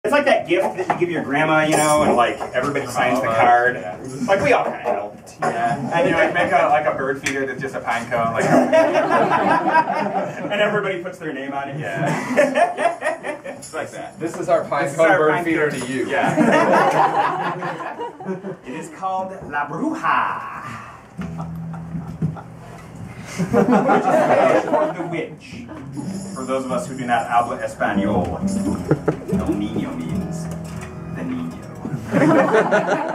It's like that gift that you give your grandma, you know, and like everybody signs the card. Yeah. Like we all kind of helped. Yeah. And you like make a bird feeder that's just a pine cone, like. And everybody puts their name on it. Yeah. It's like that. This is our pine cone bird feeder to you. Yeah. It is called La Bruja. Which is Spanish for the witch. For those of us who do not habla español, El Niño means the Niño.